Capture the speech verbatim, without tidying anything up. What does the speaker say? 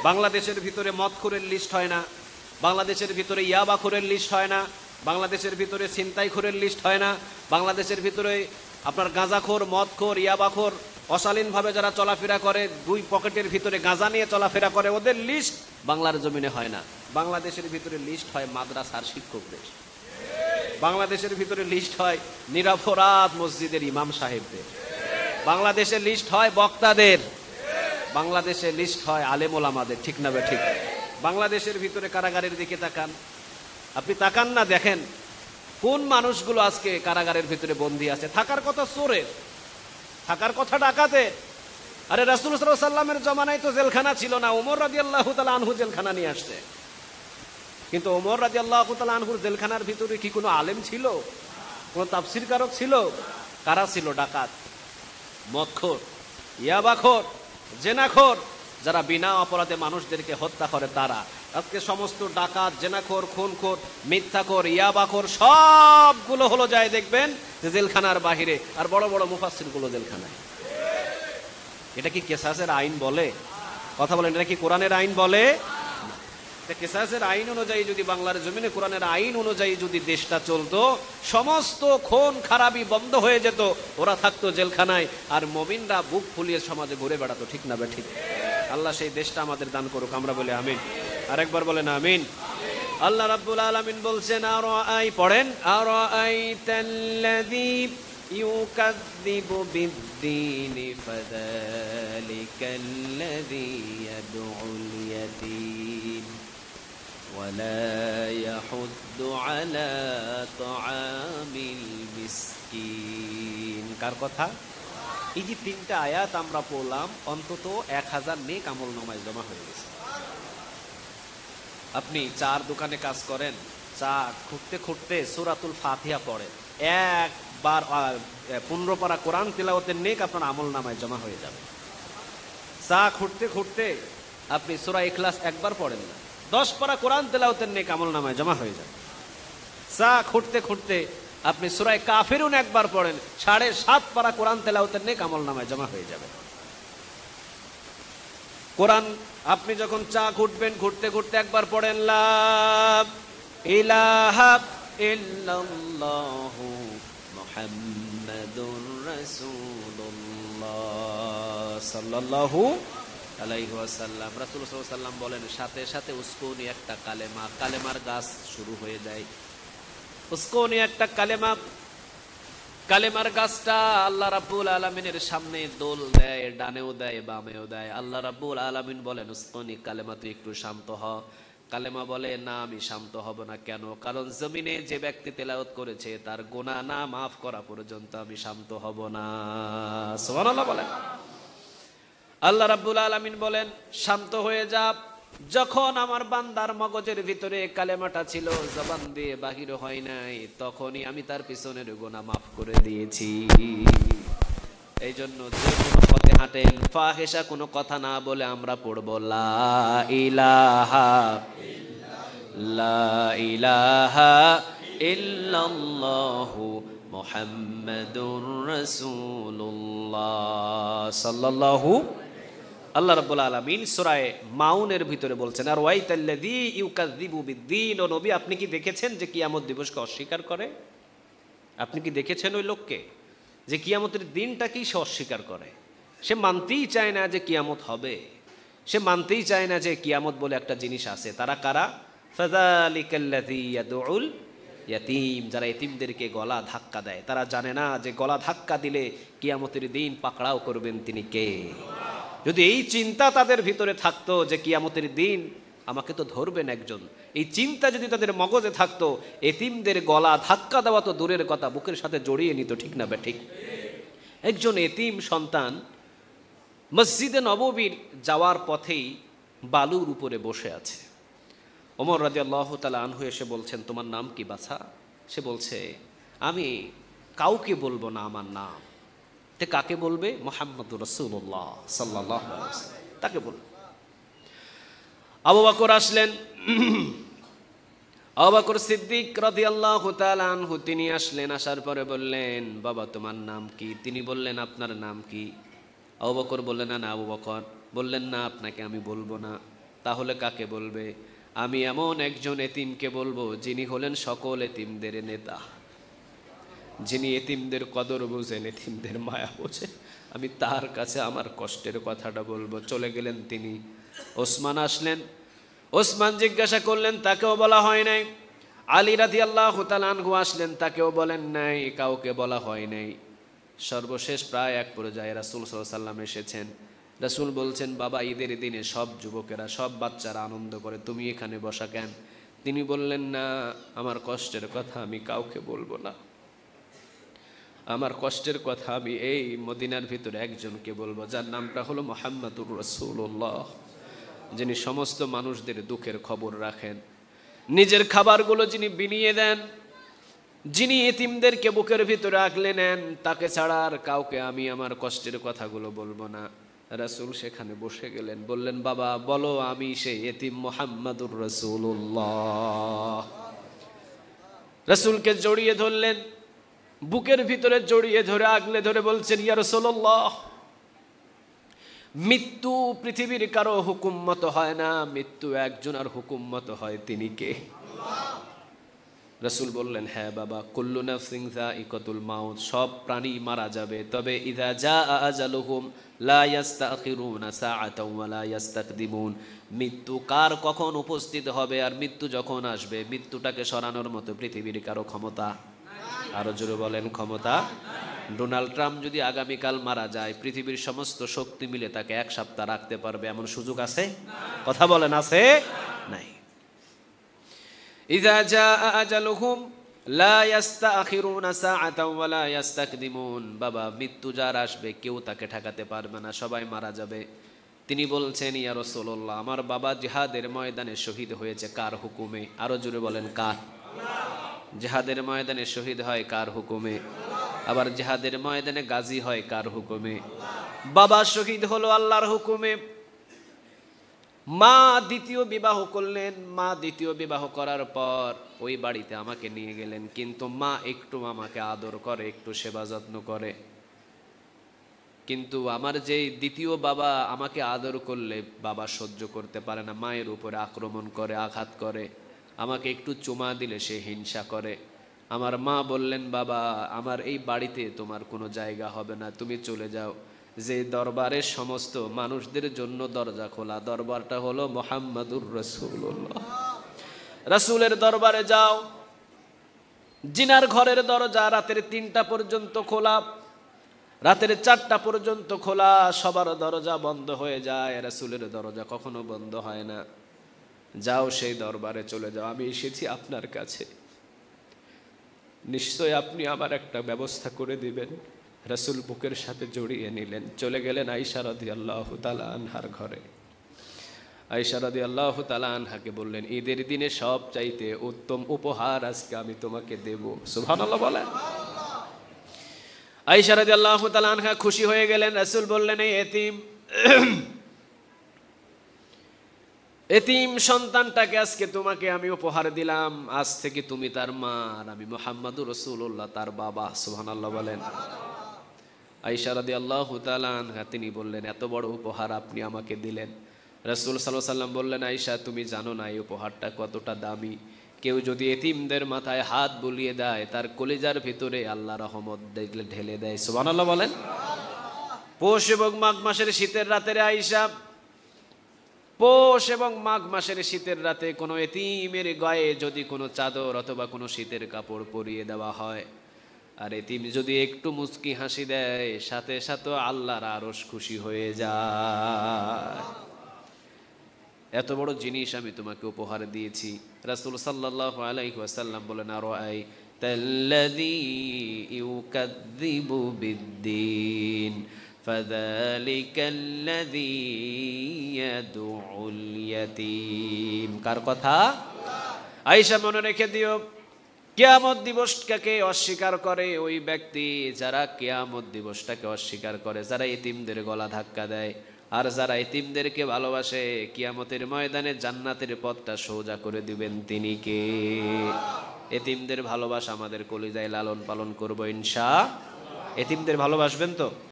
বাংলাদেশের ভিতরে মদখোরের লিস্ট হয় না, বাংলাদেশের ভিতরে ইয়াবাখোরের লিস্ট হয় না, বাংলাদেশের ভিতরে ছিনতাইখোরের লিস্ট হয় না, বাংলাদেশের ভিতরে আপনার গাঁজাখোর, মদখোর, ইয়াবাখোর, অশালীনভাবে যারা চলাফেরা করে, দুই পকেটের ভিতরে গাঁজা নিয়ে চলাফেরা করে, ওদের লিস্ট বাংলার জমিনে হয় না। বাংলাদেশের ভিতরে লিস্ট হয় মাদ্রাসার শিক্ষকদের, বাংলাদেশের ভিতরে লিস্ট হয় নিরপরাধ মসজিদের ইমাম সাহেবদের, বাংলাদেশের লিস্ট হয় বক্তাদের, বাংলাদেশের লিস্ট হয় আলেম ওলামাদের। ঠিক না বে ঠিক? বাংলাদেশের ভিতরে কারাগারের দিকে তাকান, আপনি তাকান না, দেখেন কোন মানুষগুলো আজকে কারাগারের ভিতরে বন্দী আছে। থাকার কথা চোরের, থাকার কথা ডাকাতের। আরে রাসূল সাল্লাল্লাহু আলাইহি ওয়াসাল্লামের জমানায় তো জেলখানা ছিল না, ওমর রাদিয়াল্লাহু তাআলা আনহু জেলখানা নিয়ে আসছে। কিন্তু ওমর রাদিয়াল্লাহু তাআলা আনহুর জেলখানার ভিতরে কি কোনো আলেম ছিল, কোনো তাফসীর কারক ছিল? কারা ছিল? ডাকাত, মদখোর, ইয়াবাখোর, জেনাখোর, যারা বিনা অপরাধে মানুষদেরকে হত্যা করে তারা। আজকে সমস্ত ডাকাত, জেনাখোর, খুনখোর, মিথ্যাখোর, ইয়াবাখোর সবগুলো হলো যায় দেখবেন যে জেলখানার বাহিরে, আর বড় বড় মুফাসসিরগুলো জেলখানায়। এটা কি কিসাসের আইন বলে? কথা বলেন, এটা কি কোরআনের আইন বলে? কিসাসের আইন অনুযায়ী যদি বাংলার জমিনে কোরআনের আইন অনুযায়ী যদি দেশটা চলতো, সমস্ত খুন খারাপি বন্ধ হয়ে যেত, ওরা থাকতো জেলখানায়, আর মুমিনরা বুক ফুলিয়ে সমাজে ঘুরে বেড়াতো। ঠিক না বে ঠিক? আল্লাহ সেই দেশটা আমাদের দান করুক, আমরা বলি আমিন। আরেকবার বলেন আমিন। আল্লাহ রাব্বুল আলামিন বলছেন, আরাআই, পড়েন, আরাআইতাল্লাযী ইউকাযযিবু বিদ্দীন ফাযালিকাল্লাযী ইয়াদউল ইয়াতীম ওয়ালা ইয়াহুদ্দু আলা তাআমিল মিসকিন। কার কথা? এই যে তিনটা আয়াত আমরা পড়লাম, অন্তত এক হাজার নেক আমল নামায় জমা হয়ে গেছে। আপনি চার দোকানে কাজ করেন, চা খুঁটতে খুঁটতে সূরাতুল ফাতিহা পড়েন, একবার পনেরো পারা কোরআন তিলাওয়াতের নেক আপনার আমল নামায় জমা হয়ে যাবে। চা খুঁটতে খুঁটতে আপনি সূরা ইখলাস একবার পড়েন না, দশ পারা কোরআন তিলাওয়াতের নেক আমল নামায় জমা হয়ে যাবে। চা খুঁটতে খুঁটতে আপনি সূরা কাফিরুন একবার পড়েন, সাড়ে সাত পারা কোরআন তিলাওয়াতের নেক আমল নামায় জমা হয়ে যাবে। কোরআন আপনি যখন চা ঘুটবেন, ঘুরতে ঘুরতে একবার পড়েন, লা ইলাহা ইল্লাল্লাহু মুহাম্মাদুর রাসূলুল্লাহ সাল্লাল্লাহু আলাইহি ওয়াসাল্লাম। রাসূল সাল্লাল্লাহু আলাইহি ওয়াসাল্লাম বলেন, সাথে সাথে উস্কুনি একটা কালেমা, কালেমার গাছ শুরু হয়ে যায়। উস্কুনি একটা কালেমা, কালেমার গাছটা আল্লাহ রাব্বুল আলামিনের সামনে দোল দেয়, ডানেও দেয়, বামেও দেয়। আল্লাহ রাব্বুল আলামিন বলেন, উস্কুনি কালেমা, তুই একটু শান্ত হ। কালেমা বলে, না, আমি শান্ত হব না। কেন? কারণ জমিনে যে ব্যক্তি তেলাওয়াত করেছে তার গুনাহ না মাফ করা পর্যন্ত আমি শান্ত হব না। সুবহানাল্লাহ বলেন। আল্লাহ রাব্বুল আলামিন বলেন, শান্ত হয়ে যা। যখন আমার বান্দার মগজের ভিতরে কালেমাটা ছিল, জবান দিয়ে বাহির হয় নাই, তখনই আমি তার পিছনের গুনাহ মাফ করে দিয়েছি। এই জন্য যে কোনো পথে হাঁটেন, ফাহিশা কোনো কথা না বলে আমরা পড়ব, লা ইলাহা লা ইলাহা ইল্লাল্লাহু মুহাম্মাদুর রাসূলুল্লাহ সাল্লাল্লাহু। আল্লাহ রাব্বুল আলামিন সূরা মাউনের ভিতরে বলছেন, আর ওয়াইতাল্লাযী ইউকাযযিবু বিদ্দীন, ও নবী আপনি কি দেখেছেন যে কিয়ামত দিবসকে অস্বীকার করে? আপনি কি দেখেছেন ওই লোককে যে কিয়ামতের দিনটাকেই সে অস্বীকার করে? সে মানতেই চায় না যে কিয়ামত হবে, সে মানতেই চায় না যে কিয়ামত বলে একটা জিনিস আছে। তারা কারা? ফাযালিকাল্লাযী ইয়াদউল ইয়াতীম, যারা এতিমদেরকে গলা ধাক্কা দেয়। তারা জানে না যে গলা ধাক্কা দিলে কিয়ামতের দিন পাকড়াও করবেন তিনি কে। যদি এই চিন্তা তাদের ভিতরে থাকতো যে কিয়ামতের দিন আমাকে তো ধরবেন একজন, এই চিন্তা যদি তাদের মগজে থাকতো, এতিমদের গলা ধাক্কা দেওয়া তো দূরের কথা, বুকের সাথে জড়িয়ে নিত। ঠিক না বে ঠিক? একজন এতিম সন্তান মসজিদে নববীর যাওয়ার পথেই বালুর উপরে বসে আছে। ওমর রাদিয়াল্লাহু তাআলা আনহু এসে বলছেন, তোমার নাম কি বাছা? সে বলছে, আমি কাউকে বলবো না আমার নাম। তে কাকে বলবে? মুহাম্মদুর রাসূলুল্লাহ সাল্লাল্লাহু আলাইহি ওয়াসাল্লাম, তাকে বলবে। আবু বকর আসলেন, আবু বকর সিদ্দিক রাদিয়াল্লাহু তাআলা আনহু তিনি আসলেন। আসার পরে বললেন, বাবা তোমার নাম কি? তিনি বললেন, আপনার নাম কি? আবু বকর বললেন, না আবু বকর। বললেন, না আপনাকে আমি বলবো না। তাহলে কাকে বলবে? আমি এমন একজন এতিমকে বলবো যিনি হলেন সকল এতিমদের নেতা, যিনি এতিমদের কদর বোঝেন, এতিমদের মায়া বোঝেন। আমি তার কাছে আমার কষ্টের কথাটা বলবো। চলে গেলেন তিনি। ওসমান আসলেন। ওসমান জিজ্ঞাসা করলেন, তাকেও বলা হয় নাই। আলী রাদিয়াল্লাহু তাআলা আনহু আসলেন, তাকেও বলেন নাই, কাউকে বলা হয় নাই। সর্বশেষ প্রায় এক পর্যায়ে রাসূল সাল্লাল্লাহু আলাইহি ওয়াসাল্লাম এসেছেন। রাসূল বলছেন, বাবা, ঈদের দিনে সব যুবকেরা, সব বাচ্চারা আনন্দ করে, তুমি এখানে বসা কেন? তিনি বললেন, না, আমার কষ্টের কথা আমি কাউকে বলবো না। আমার কষ্টের কথা আমি এই মদিনার ভিতরে একজনকে বলবো, যার নামটা হলো মুহাম্মাদুর রাসূলুল্লাহ, যিনি সমস্ত মানুষদের দুঃখের খবর রাখেন, নিজের খাবারগুলো যিনি বিনিয়ে দেন, যিনি এতিমদেরকে বুকের ভিতরে আগলে নেন, তাকে ছাড়া আর কাউকে আমি আমার কষ্টের কথাগুলো বলবো না। রাসূল সেখানে বসে গেলেন। বললেন, বাবা বলো, আমি সেই এতিম মুহাম্মাদুর রাসূলুল্লাহ। রাসূলকে জড়িয়ে ধরলেন, বুকের ভিতরে জড়িয়ে ধরে আগলে ধরে বলছেন, ইয়া রাসূলুল্লাহ, মৃত্যু পৃথিবীর কারো হুকুম মতো হয় না, মৃত্যু একজনের হুকুম মতো হয়। তিনি কে? রাসূল বললেন, হ্যাঁ বাবা, কুল্লু নাফসিন যায়িকাতুল মাউত, সব প্রাণী মারা যাবে, তবে ইযা জাআ আজালুহুম লা ইস্তাখিরুনা সাআতাও ওয়া লা ইস্তাকদিমুন। মৃত্যু কার কখন উপস্থিত হবে আর মৃত্যু যখন আসবে, মৃত্যুটাকে সরানোর মতো পৃথিবীর কারো ক্ষমতা, আরো জোরে বলেন, ক্ষমতা। ডোনাল্ড ট্রাম্প যদি আগামীকাল মারা যায়, পৃথিবীর সমস্ত শক্তি মিলে তাকে এক সপ্তাহ রাখতে পারবে এমন সুযোগ আছে? কথা বলেন, আছে? নাই। ইযা জাআ আজালুহুম লা ইস্তাখিরুনা সাআতাও ওয়া লা ইস্তাকদিমুন। বাবা, মৃত্যু যার আসবে কেউ তাকে ঠেকাতে পারবে না, সবাই মারা যাবে। তিনি বলছেন, ইয়া রাসূলুল্লাহ, আমার বাবা জিহাদের ময়দানে শহীদ হয়েছে কার হুকুমে? আরো জোরে বলেন, কার? জিহাদের ময়দানে শহীদ হয় কার হুকুমে? আবার জিহাদের ময়দানে গাজী হয় কার হুকুমে? বাবা শহীদ হলো আল্লাহর হুকুমে। মা দ্বিতীয় বিবাহ করলেন। মা দ্বিতীয় বিবাহ করার পর ওই বাড়িতে আমাকে নিয়ে গেলেন, কিন্তু মা একটু আমাকে আদর করে, একটু সেবা যত্ন করে। কিন্তু আমার যে দ্বিতীয় বাবা আমাকে আদর করলে বাবা সহ্য করতে পারে না, মায়ের উপরে আক্রমণ করে, আঘাত করে। আমাকে একটু চুমা দিলে সে হিংসা করে। আমার মা বললেন, বাবা, আমার এই বাড়িতে তোমার কোনো জায়গা হবে না, তুমি চলে যাও। যে দরবারের সমস্ত মানুষদের জন্য দরজা খোলা, দরবারটা হলো মুহাম্মাদুর রাসূলুল্লাহ। রাসূলের দরবারে যাও। জিনার ঘরের দরজা রাতের তিনটা পর্যন্ত খোলা, রাতের চারটা পর্যন্ত খোলা, সবার দরজা বন্ধ হয়ে যায়, রাসূলের দরজা কখনো বন্ধ হয় না। যাও, সেই দরবারে চলে যাও, আমি এসেছি আপনার কাছে, নিশ্চয় আপনি আমার একটা ব্যবস্থা করে দিবেন। রাসূল বুকের সাথে জড়িয়ে নিলেন, চলে গেলেন আয়েশা রাদিয়াল্লাহু তাআলা আনহার ঘরে। আয়েশা রাদিয়াল্লাহু তাআলা আনহাকে বললেন, ঈদের দিনে সব চাইতে উত্তম উপহার আজকে আমি তোমাকে দেব। সুবহানাল্লাহ বলেন। আয়েশা রাদিয়াল্লাহু তাআলা আনহা খুশি হয়ে গেলেন। রাসূল বললেন, এই এতিম এতিম সন্তানটাকে আজকে তোমাকে আমি উপহার দিলাম, আজ থেকে তুমি তার মা, আর আমি মুহাম্মাদুর রাসূলুল্লাহ তার বাবা। সুবহানাল্লাহ বলেন। আয়েশা রাদিয়াল্লাহু তাআলা আনহা তিনি বললেন, এত বড় উপহার আপনি আমাকে দিলেন। রাসূল সাল্লাল্লাহু আলাইহি ওয়াসাল্লাম বললেন, আয়েশা তুমি জানো না এই উপহারটা কতটা দামি। কেউ যদি এতিমদের মাথায় হাত বুলিয়ে দেয়, তার কলিজার ভিতরে আল্লাহ রহমত ঢেলে দেয়। সুবহানাল্লাহ বলেন। পৌষ এবং মাঘ মাসের শীতের রাতের আয়েশা, পৌষ এবং মাঘ মাসের শীতের রাতে কোনো এতিমের গায়ে যদি কোনো চাদর অথবা কোনো শীতের কাপড় পরিয়ে দেওয়া হয়, আর এতিম যদি একটু মুচকি হাসি দেয়, সাথে সাথে আল্লাহর আরশ খুশি হয়ে যায়। এত বড় জিনিস আমি তোমাকে উপহার দিয়েছি। রাসূল সাল্লাল্লাহু আলাইহি ওয়াসাল্লাম বলেন, আরাআইতাল্লাযী ইউকাযযিবু বিদ্দীন ফাযালিকাল্লাযী ইয়াদউল ইয়াতীম। কার কথা? আয়েশা মনে রেখে দিও, কিয়ামত দিবসটাকে অস্বীকার করে ওই ব্যক্তি যারা কিয়ামত দিবসটাকে অস্বীকার করে, যারা এতিমদের গলা ধাক্কা দেয়, আর যারা এতিমদেরকে ভালোবাসে, কিয়ামতের ময়দানে জান্নাতের পথটা সোজা করে দিবেন তিনি কে? এতিমদের ভালোবাসা আমাদের কলিজায় লালন পালন করবো ইনশাআল্লাহ। এতিমদের ভালোবাসবেন তো?